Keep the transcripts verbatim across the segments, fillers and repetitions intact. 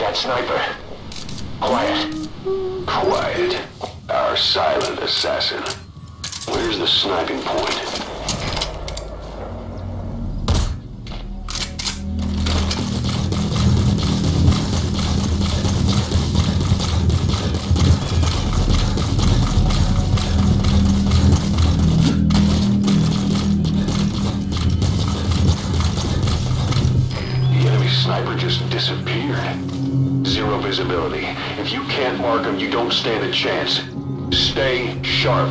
that sniper. Quiet. Quiet. Our silent assassin. Where's the sniping point? Sniper just disappeared. Zero visibility. If you can't mark him, you don't stand a chance. Stay sharp.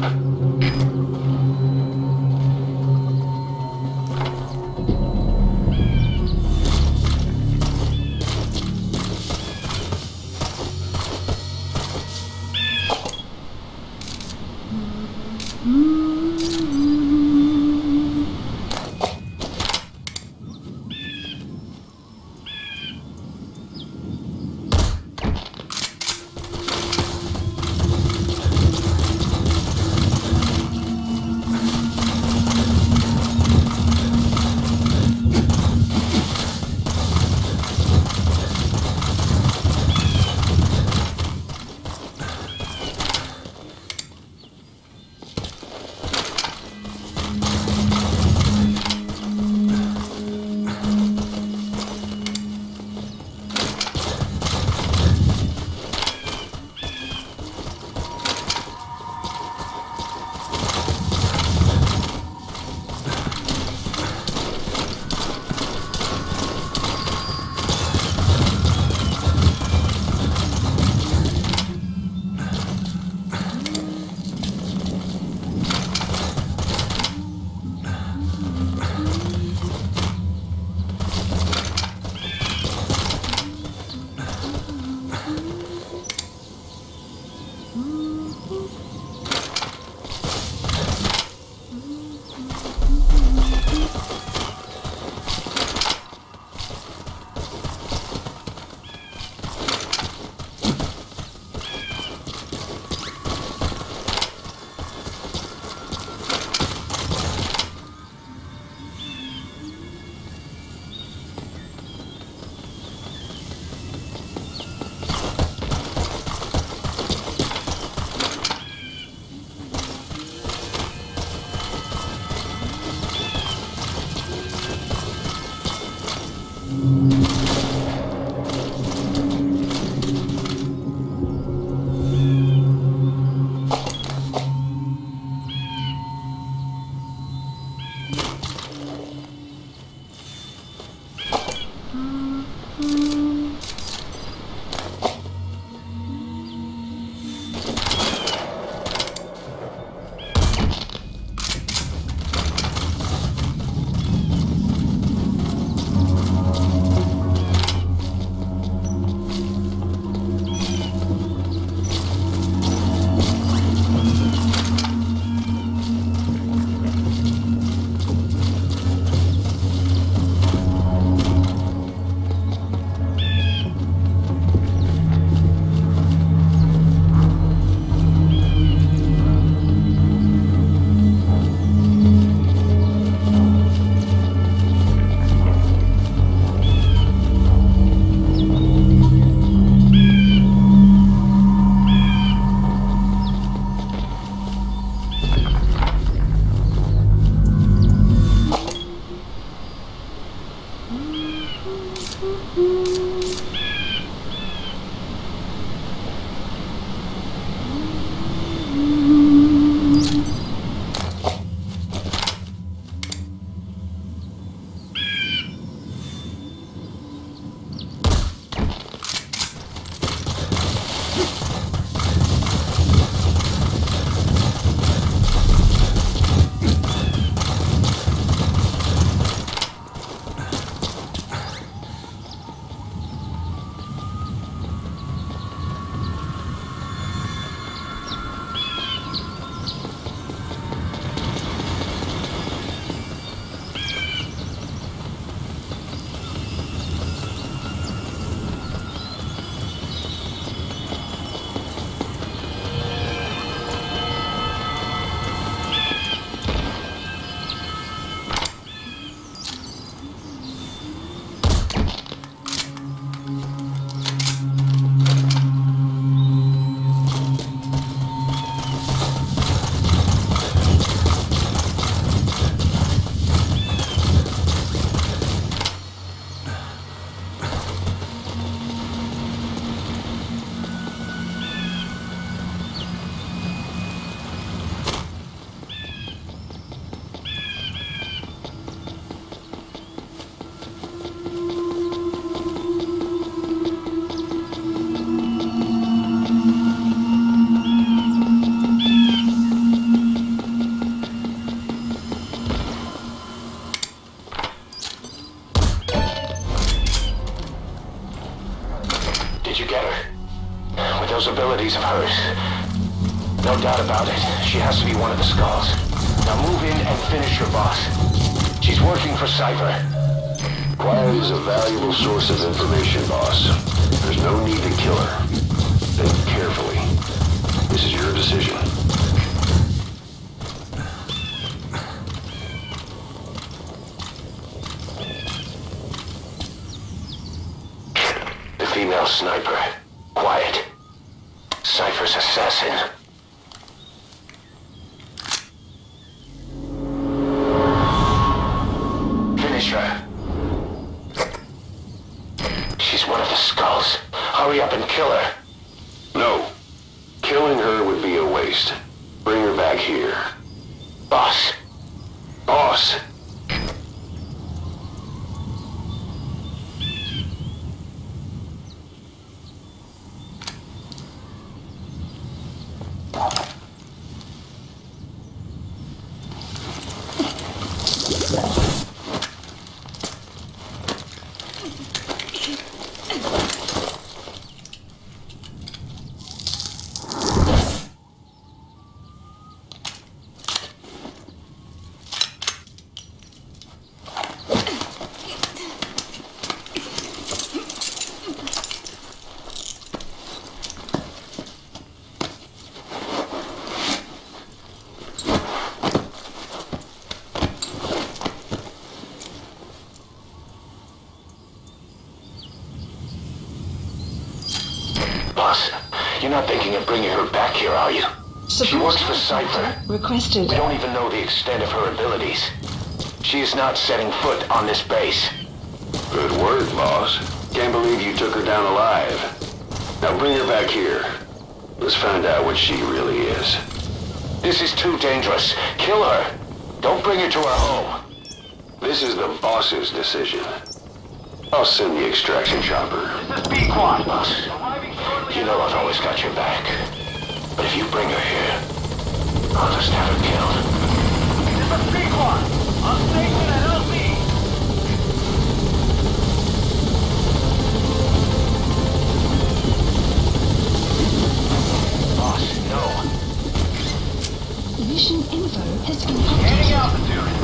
those abilities of hers. No doubt about it. She has to be one of the Skulls. Now move in and finish your boss. She's working for Cypher. Quiet is a valuable source of information, boss. There's no need to kill her. Think carefully. This is your decision. The female sniper. Quiet. Cypher's assassin. Finish her. She's one of the Skulls. Hurry up and kill her. No. Killing her would be a waste. Bring her back here. Boss. Boss! Boss, you're not thinking of bringing her back here, are you? Support She works for Cypher. Requested. We don't even know the extent of her abilities. She is not setting foot on this base. Good word, boss. Can't believe you took her down alive. Now bring her back here. Let's find out what she really is. This is too dangerous. Kill her. Don't bring her to our home. This is the boss's decision. I'll send the extraction chopper. This is B-Quad, boss. You know I've always got your back. But if you bring her here, I'll just have her killed. This is B-Quad. On station at L Z. Boss, no. Mission info has been Gaining updated. altitude.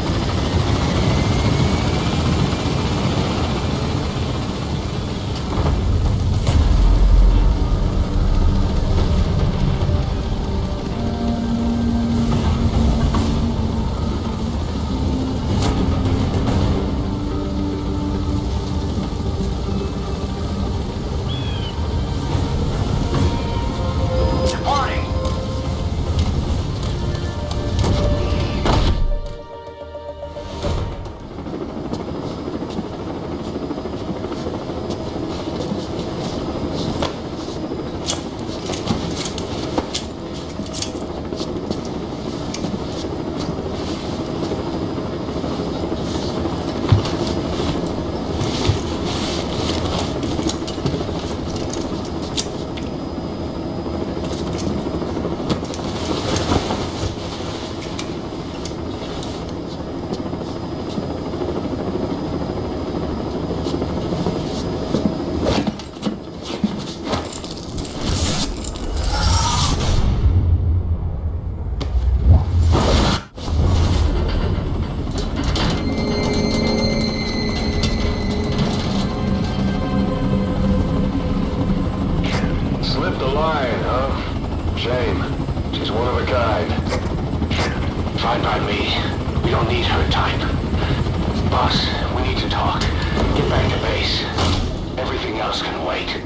Fine by me. We don't need her type. Boss, we need to talk. Get back to base. Everything else can wait.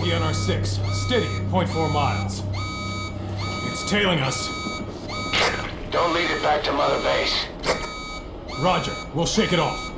P N R six, steady at point four miles. It's tailing us. Don't lead it back to Mother Base. Roger, we'll shake it off.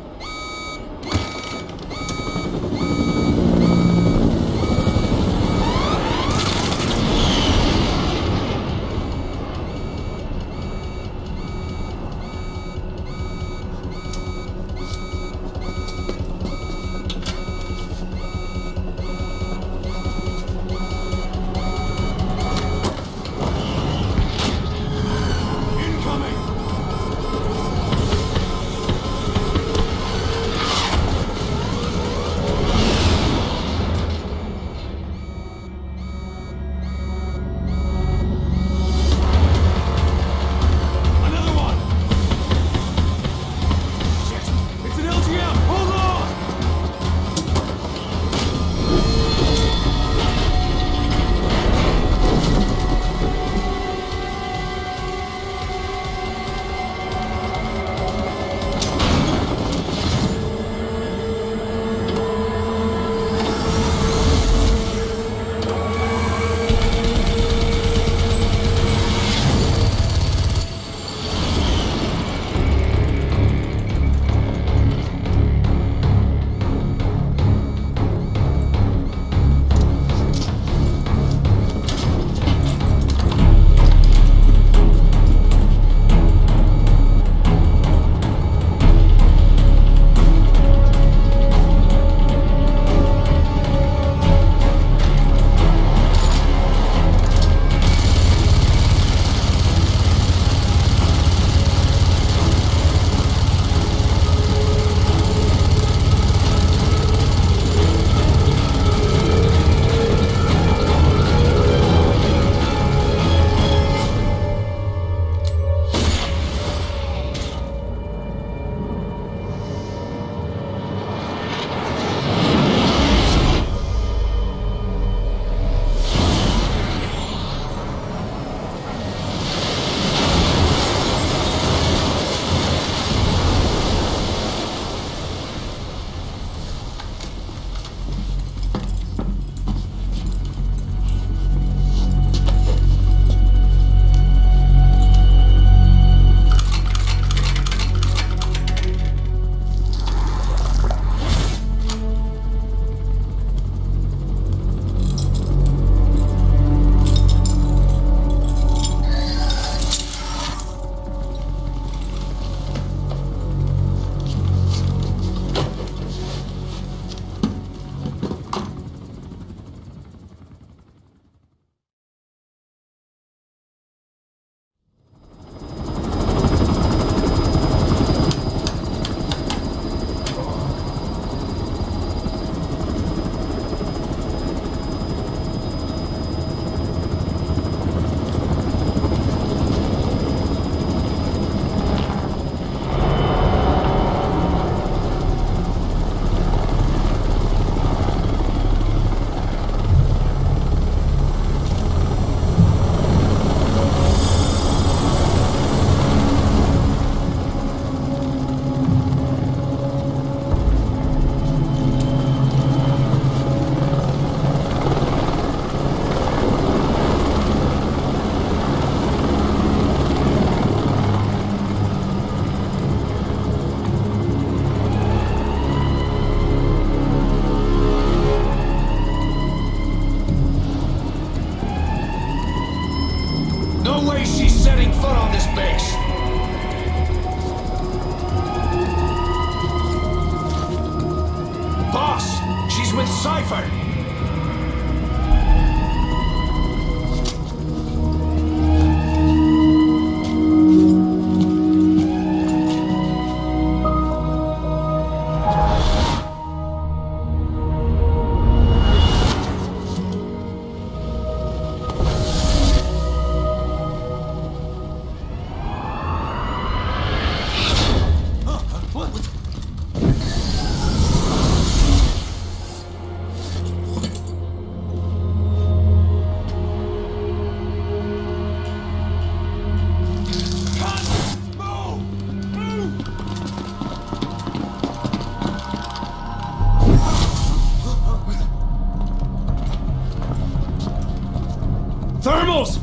Thermals!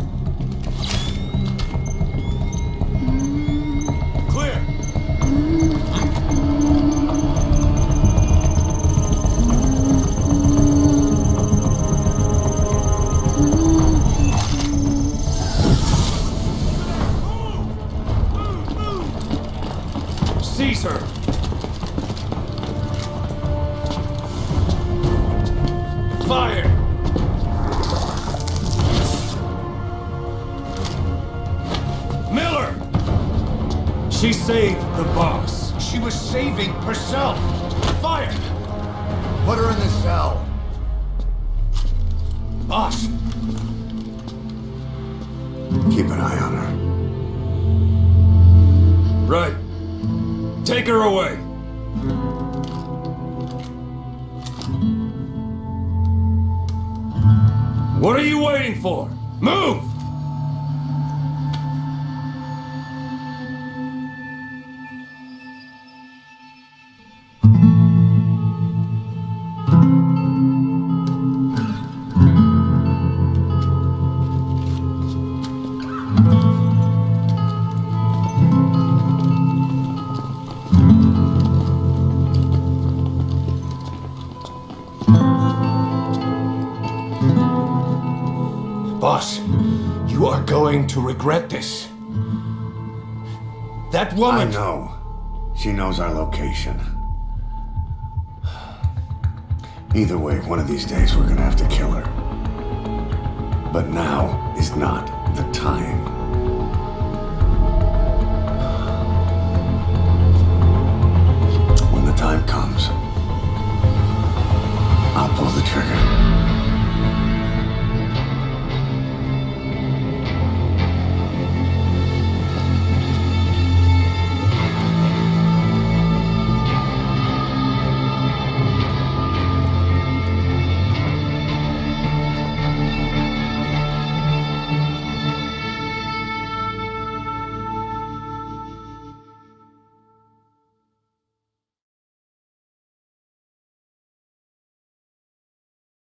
Clear! Caesar! Fire! Miller! She saved the boss. She was saving herself. Fire! Put her in the cell. Boss! Keep an eye on her. Right. Take her away. What are you waiting for? Move! Boss, you are going to regret this. That woman... I know. She knows our location. Either way, one of these days we're gonna have to kill her. But now is not the time.